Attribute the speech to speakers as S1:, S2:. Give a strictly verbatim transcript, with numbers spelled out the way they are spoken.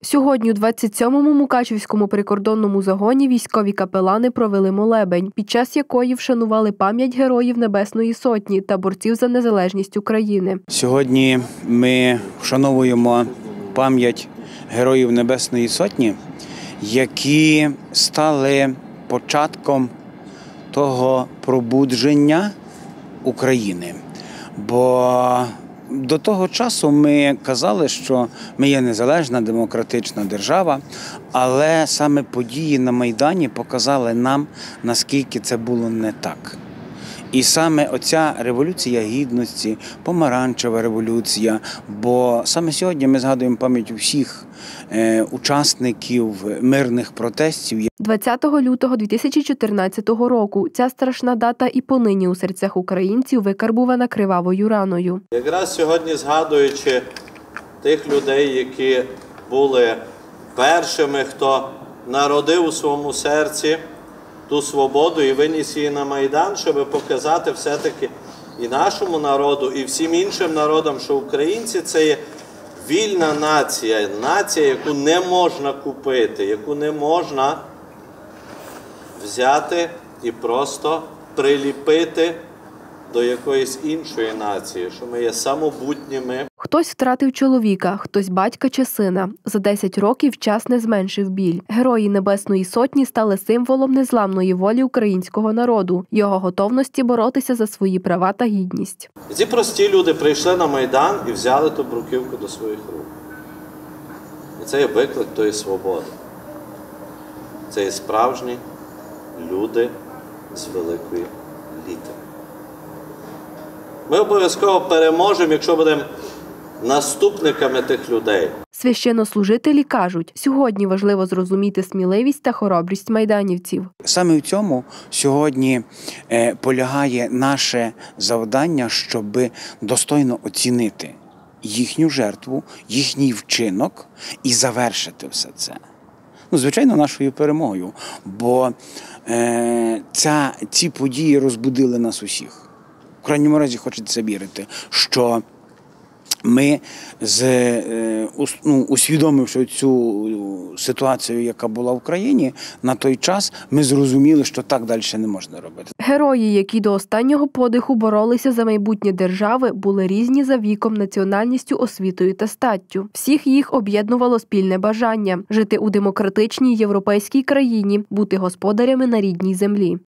S1: Сьогодні у двадцять сьомому Мукачівському прикордонному загоні військові капелани провели молебень, під час якої вшанували пам'ять героїв Небесної Сотні та борців за незалежність України.
S2: Сьогодні ми вшановуємо пам'ять героїв Небесної Сотні, які стали початком того пробудження України. Бо до того часу ми казали, що ми є незалежна демократична держава, але саме події на Майдані показали нам, наскільки це було не так. І саме оця революція гідності, помаранчева революція, бо саме сьогодні ми згадуємо пам'ять усіх е, учасників мирних протестів.
S1: двадцятого лютого дві тисячі чотирнадцятого року ця страшна дата і понині у серцях українців викарбувана кривавою раною.
S3: Якраз сьогодні, згадуючи тих людей, які були першими, хто народив у своєму серці ту свободу і виніс її на Майдан, щоб показати все-таки і нашому народу, і всім іншим народам, що українці – це є вільна нація, нація, яку не можна купити, яку не можна взяти і просто приліпити до якоїсь іншої нації, що ми є самобутніми.
S1: Хтось втратив чоловіка, хтось батька чи сина. За десять років час не зменшив біль. Герої Небесної Сотні стали символом незламної волі українського народу, його готовності боротися за свої права та гідність.
S3: Ці прості люди прийшли на Майдан і взяли ту бруківку до своїх рук. І це є виклик тої свободи. Це є справжні люди з великої літери. Ми обов'язково переможемо, якщо будемо наступниками тих людей.
S1: Священнослужителі кажуть, сьогодні важливо зрозуміти сміливість та хоробрість майданівців.
S2: Саме в цьому сьогодні полягає наше завдання, щоб достойно оцінити їхню жертву, їхній вчинок і завершити все це. Ну, звичайно, нашою перемогою, бо е, ця, ці події розбудили нас усіх. В крайньому разі хочеться вірити, що ми, з, ну, усвідомивши цю ситуацію, яка була в країні, на той час ми зрозуміли, що так далі не можна робити.
S1: Герої, які до останнього подиху боролися за майбутнє держави, були різні за віком, національністю, освітою та статтю. Всіх їх об'єднувало спільне бажання – жити у демократичній європейській країні, бути господарями на рідній землі.